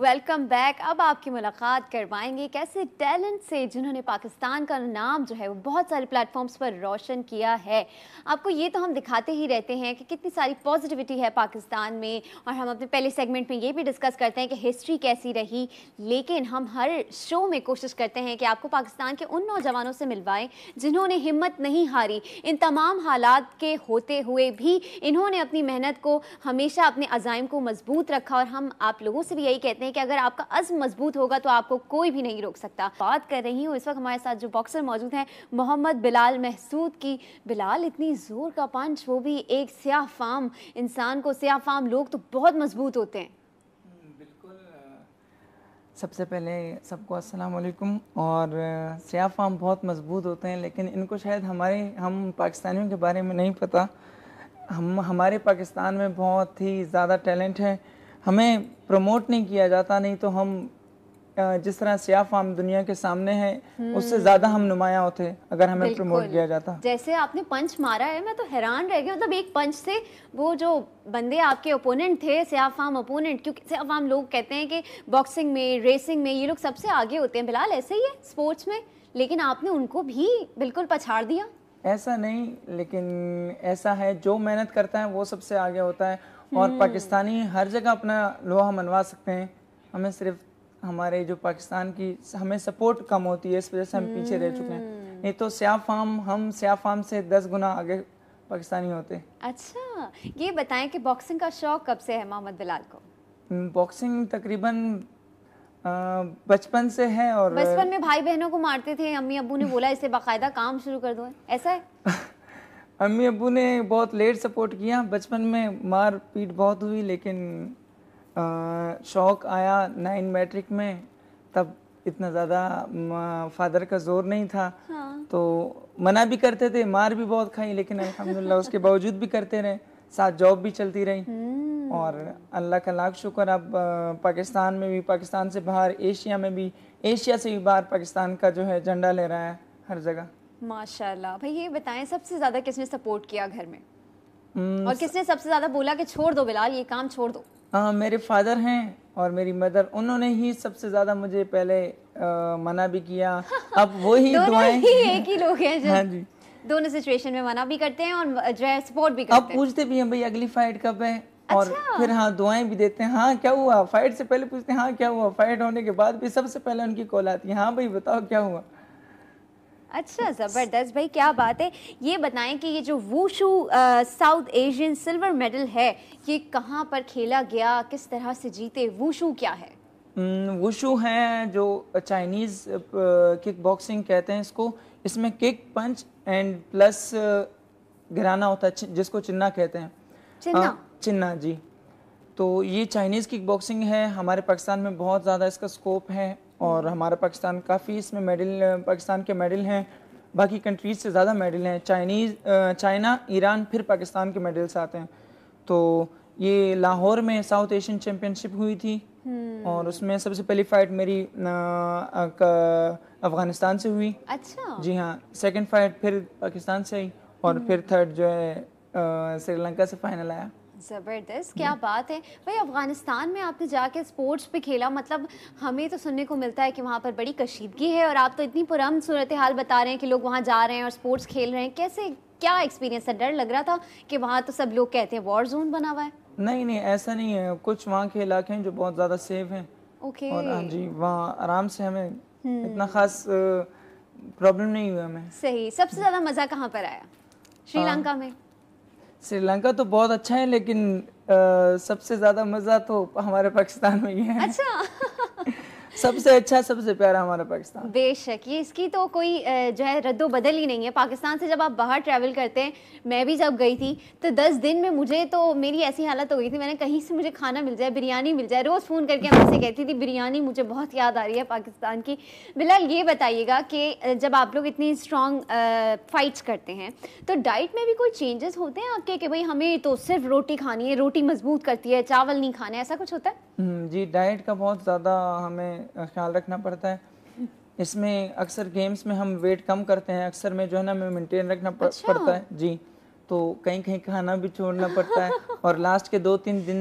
Welcome back. اب آپ کی ملاقات کروائیں گے ایک ایسے ٹیلنٹ سے جنہوں نے پاکستان کا نام جو ہے وہ بہت سارے پلیٹ فارمز پر روشن کیا ہے. آپ کو یہ تو ہم دکھاتے ہی رہتے ہیں کہ کتنی ساری پازیٹیوٹی ہے پاکستان میں, اور ہم اپنے پہلے سیگمنٹ میں یہ بھی ڈسکس کرتے ہیں کہ ہسٹری کیسی رہی, لیکن ہم ہر شو میں کوشش کرتے ہیں کہ آپ کو پاکستان کے ان نوجوانوں سے ملوائیں جنہوں نے ہمت نہیں ہاری. ان تمام حالات کے ہوتے ہوئے بھی انہوں نے اپنی محنت کو ہمیشہ اپنے عزائم کو مضبوط رکھا, اور ہم آپ لوگوں سے بھی یہی کہتے ہیں کہ اگر آپ کا عزم مضبوط ہوگا تو آپ کو کوئی بھی نہیں روک سکتا. بات کر رہی ہوں اس وقت ہمارے ساتھ جو باکسر موجود ہیں محمد بلال محسود کی. بلال, اتنی زور کا پنچ, وہ بھی ایک سیاہ فام انسان کو. سیاہ فام لوگ تو بہت مضبوط ہوتے ہیں. بالکل. سب سے پہلے سب کو السلام علیکم. اور سیاہ فام بہت مضبوط ہوتے ہیں, لیکن ان کو شاید ہم پاکستانیوں کے بارے میں نہیں پتہ. ہمارے پاکستان میں بہت ہی زیادہ ٹیلنٹ ہے, ہمیں پروموٹ نہیں کیا جاتا. نہیں تو ہم جس طرح سیاہ فام دنیا کے سامنے ہے اس سے زیادہ ہم نمایاں ہوتے اگر ہمیں پروموٹ کیا جاتا. جیسے آپ نے پنچ مارا ہے, میں تو حیران رہ گیا. مطلب ایک پنچ سے وہ جو بندے آپ کے اوپوننٹ تھے, سیاہ فام اوپوننٹ, کیونکہ سیاہ فام لوگ کہتے ہیں کہ باکسنگ میں, ریسنگ میں یہ لوگ سب سے آگے ہوتے ہیں. بلال ایسے ہی ہے اسپورٹس میں, لیکن آپ نے ان کو بھی بالکل پچھاڑ دیا. ایسا نہیں, لیکن ایسا ہے جو محنت کرتا ہے وہ سب سے آگے ہوتا ہے. اور پاکستانی ہر جگہ اپنا لوہا منوا سکتے ہیں. ہمیں صرف ہمارے جو پاکستان کی ہمیں سپورٹ کم ہوتی ہے, اس وجہ سے ہم پیچھے رہ چکے ہیں. نہیں تو ہم سیاہ فام سے 10 گنا آگے پاکستانی ہوتے. اچھا, یہ بتائیں کہ باکسنگ کا شوق کب سے ہے محمد بلال کو؟ باکسنگ تقریباً بچپن سے ہے. اور بچپن میں بھائی بہنوں کو مارتے تھے, امی ابو نے بولا اسے باقاعدہ کام شروع کر دو, ایسا ہے؟ امی ابو نے بہت لیٹ سپورٹ کیا. بچپن میں مار پیٹ بہت ہوئی, لیکن شوق آیا 9 میٹرک میں, تب اتنا زیادہ فادر کا زور نہیں تھا. تو منع بھی کرتے تھے, مار بھی بہت کھائی, لیکن الحمدللہ اس کے باوجود بھی کرتے رہے. ساتھ جاب بھی چلتی رہی. اور اللہ کا لاکھ شکر, اب پاکستان میں بھی, پاکستان سے باہر ایشیا میں بھی, ایشیا سے بھی باہر پاکستان کا جو ہے جھنڈا لے رہا ہے ہر جگہ. ماشاءاللہ. بھائی یہ بتائیں سب سے زیادہ کس نے سپورٹ کیا گھر میں, اور کس نے سب سے زیادہ بولا کہ چھوڑ دو بلال, یہ کام چھوڑ دو؟ میرے فادر ہیں اور میری مدر, انہوں نے ہی سب سے زیادہ مجھے پہلے منع بھی کیا. اب وہی دعائیں, ایک ہی لوگ ہیں ہاں جی, دونوں سچویشن میں منع بھی کرتے ہیں اور جو ہے سپورٹ بھی کرتے ہیں. اب پوچھتے بھی ہیں بھئی اگلی فائٹ کب ہے, اور پھر ہاں دعائیں بھی دیتے ہیں. ہاں کیا ہوا, فائٹ سے پہلے پوچھتے ہیں ہاں کیا ہوا, فائٹ ہونے کے بعد بھی سب سے پہلے ان کی کال آتی ہے, ہاں بھئی بتاؤ کیا ہوا. اچھا, زبردست. بھائی کیا بات ہے. یہ بتائیں کہ یہ جو wushu south Asian silver medal ہے, یہ کہاں پر کھیلا گیا, کس طرح سے جیتے؟ ووشو کیا ہے؟ ووشو ہے جو چائنیز کک باکسنگ کہتے ہیں اس کو. اس میں کک, پنچ اینڈ پلس گرانا ہوتا ہے, جس کو چننا کہتے ہیں. چننا جی. تو یہ چائنیز کک باکسنگ ہے. ہمارے پاکستان میں بہت زیادہ اس کا سکوپ ہے, اور ہمارا پاکستان کافی اس میں میڈل, پاکستان کے میڈل ہیں. باقی کنٹریز سے زیادہ میڈل ہیں. چائنا, ایران, پھر پاکستان کے میڈلز آتے ہیں. تو یہ لاہور میں ساؤتھ ایشین چیمپئن شپ ہوئی تھی, اور اس میں سب سے پہلی فائٹ میری افغانستان سے ہوئی. اچھا جی ہاں. سیکنڈ فائٹ پھر پاکستان سے آئی, اور پھر تھرڈ جو ہے سری لنکا سے فائنل آیا. زبردست, کیا بات ہے. بھائی افغانستان میں آپ نے جا کے اسپورٹس پہ کھیلا, مطلب ہمیں تو سننے کو ملتا ہے کہ وہاں پر بڑی کشیدگی ہے, اور آپ تو اتنی پرامن صورتحال بتا رہے ہیں کہ لوگ وہاں جا رہے ہیں اور اسپورٹس کھیل رہے ہیں. کیسے, کیا ایکسپیرینس ہے؟ ڈر لگ رہا تھا کہ وہاں تو سب لوگ کہتے ہیں وار زون بنا ہوا ہے؟ نہیں ایسا نہیں ہے. کچھ وہاں کے علاقے ہیں جو بہت زیادہ سیف ہیں, اور ہاں جی وہاں آرام سے, ہمیں اتنا خاص پرابلم نہیں ہوا ہمیں. صحیح. سب سے زیادہ مزہ کہاں پر آیا؟ شری لنکا میں؟ سری لنکا تو بہت اچھا ہے, لیکن سب سے زیادہ مزہ تو ہمارے پاکستان میں ہی ہے. اچھا. سب سے اچھا, سب سے پیارا ہمارا پاکستان. بے شک, یہ اس کی تو کوئی جو ہے رد و بدل ہی نہیں ہے. پاکستان سے جب آپ باہر ٹریول کرتے ہیں, میں بھی جب گئی تھی تو 10 دن میں مجھے تو میری ایسی حالت ہو گئی تھی, میں نے کہیں سے مجھے کھانا مل جائے, بریانی مل جائے, روز فون کر کے ہم سے کہتی تھی بریانی. مجھے بہت یاد آ رہی ہے پاکستان کی. بلال یہ بتائیے گا کہ جب آپ لوگ اتنی اسٹرانگ فائٹس کرتے ہیں تو ڈائٹ میں بھی کوئی چینجز ہوتے ہیں آپ کے, کہ بھئی ہمیں تو صرف روٹی کھانی ہے, روٹی مضبوط کرتی ہے, چاول نہیں کھانے, ایسا کچھ ہوتا ہے؟ جی, ڈائٹ کا بہت زیادہ ہمیں خیال رکھنا پڑتا ہے. اس میں اکثر گیمز میں ہم ویٹ کم کرتے ہیں, اکثر میں جو ہے نا ہمیں مینٹین رکھنا پڑتا ہے. جی, تو کہیں کھانا بھی چھوڑنا پڑتا ہے, اور لاسٹ کے 2-3 دن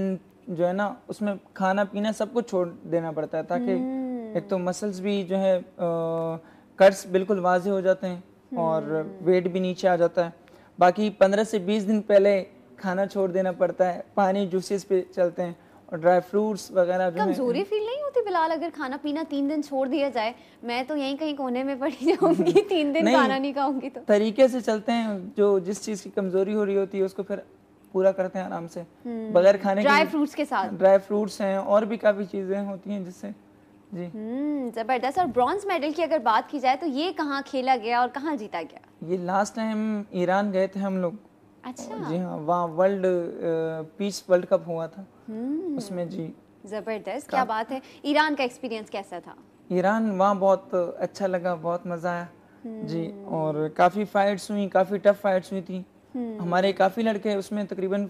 جو ہے نا اس میں کھانا پینا سب کچھ چھوڑ دینا پڑتا ہے تاکہ ایک تو مسلز بھی جو ہے کٹس بالکل واضح ہو جاتے ہیں اور ویٹ بھی نیچے آ جاتا ہے. باقی 15 سے 20 دن پہلے کھانا چھوڑ دینا پڑتا ہے, پانی جوسز پہ چلتے ہیں اور ڈرائی فروٹس وغیرہ جو ہے. کمزوری فیل نہیں ہوتی بلال اگر کھانا پینا 3 دن چھوڑ دیا جائے؟ میں تو یہیں کہیں کونے میں پڑی جاؤں گی 3 دن کھانا نہیں کھاؤں گی. تو طریقے سے چلتے ہیں, جو جس چیز کی کمزوری ہو رہی ہوتی ہے اس کو پھر پورا کرتے ہیں آرام سے بغیر کھانے کے. ڈرائی فروٹس کے ساتھ ڈرائی فروٹس ہیں اور بھی کافی چیزیں ہوتی ہیں جس سے جی. زبردست. اور برونز میڈل کی اگر بات کی جائے تو یہ کہاں کھیلا گیا اور کہاں جیتا گیا؟ یہ لاسٹ ٹائم ایران گئے تھے ہم لوگ. اچھا جی ہاں, وہاں پیس ورلڈ کپ ہوا تھا اس میں. جی زبردست, کیا بات ہے. ایران کا ایکسپیرینس کیسا تھا؟ ایران وہاں بہت اچھا لگا, بہت مزہ آیا جی. اور کافی فائٹس ہوئی, کافی ٹف فائٹس ہوئی تھیں. ہمارے کافی لڑکے اس میں تقریباً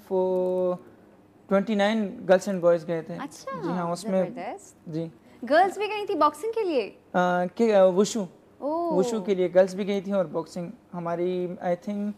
29 گرلس اینڈ بوائز گئے تھے. اچھا جی ہاں اس میں جی گرلز بھی گئی تھی باکسنگ کے لیے؟ وشو کے لیے گرلس بھی گئی تھی اور باکسنگ ہماری آئی تھنک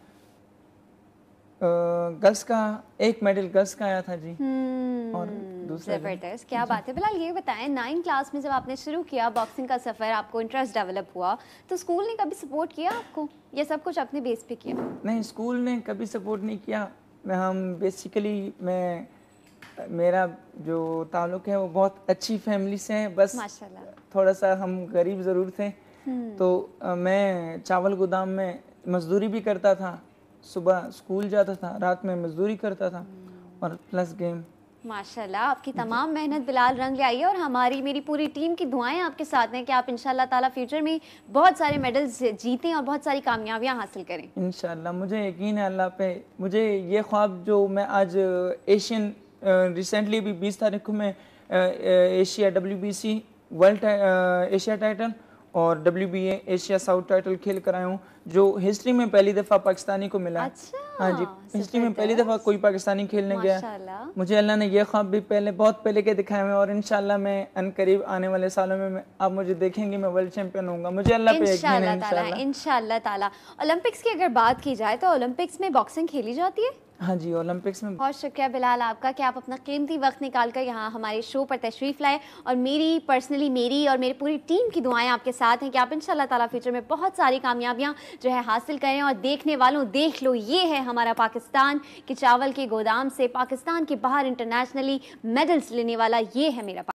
گرلس کا ایک میڈل گرلس کا آیا تھا جی. اور دوسرا زبردست, کیا بات ہے. بلال یہ بتائیں 9 کلاس میں جب آپ نے شروع کیا باکسنگ کا سفر, آپ کو انٹرسٹ ڈیولپ ہوا تو اسکول نے کبھی سپورٹ کیا آپ کو یا سب کچھ اپنے بیس پہ کیا؟ نہیں, اسکول نے کبھی سپورٹ نہیں کیا. ہم بیسیکلی میرا جو تعلق ہے وہ بہت اچھی فیملی سے ہے, بس ماشاءاللہ تھوڑا سا ہم غریب ضرور تھے. تو میں چاول گودام میں مزدوری بھی کرتا تھا, صبح اسکول جاتا تھا, رات میں مزدوری کرتا تھا اور پلس گیم. ماشاءاللہ, آپ کی تمام محنت بلال رنگ لے آئی ہے اور میری پوری ٹیم کی دعائیں آپ کے ساتھ ہیں کہ آپ انشاءاللہ تعالیٰ فیوچر میں بہت سارے میڈلز جیتیں اور بہت ساری کامیابیاں حاصل کریں. انشاءاللہ, مجھے یقین ہے اللہ پہ. مجھے یہ خواب جو میں آج ایشین ریسنٹلی بھی 20 تاریخ کو میں Asia WBC world Asia title اور WBA ایشیا ساؤتھ ٹائٹل کھیل کر آیا ہوں, جو ہسٹری میں پہلی دفعہ پاکستانی کو ملا. ہاں جی, ہسٹری میں پہلی دفعہ کوئی پاکستانی کھیلنے گیا. مجھے اللہ نے یہ خواب بھی بہت پہلے کے دکھائے ہوئے اور انشاءاللہ میں ان قریب آنے والے سالوں میں آپ مجھے دیکھیں گے میں ورلڈ چیمپئن ہوں گا. مجھے اللہ پہ یقین ہے انشاءاللہ تعالیٰ. اولمپکس کی اگر بات کی جائے تو اولمپکس میں باکسنگ کھیلی جاتی ہے؟ ہاں جی, اولمپکس میں. بہت شکریہ بلال آپ کا کہ آپ اپنا قیمتی وقت نکال کر یہاں ہمارے شو پر تشریف لائے, اور میری اور میری پوری ٹیم کی دعائیں آپ کے ساتھ ہیں کہ آپ انشاءاللہ تعالیٰ فیوچر میں بہت ساری کامیابیاں جو ہے حاصل کریں. اور دیکھنے والوں دیکھ لو, یہ ہے ہمارا پاکستان کہ چاول کے گودام سے پاکستان کے باہر انٹرنیشنلی میڈلز لینے والا, یہ ہے میرا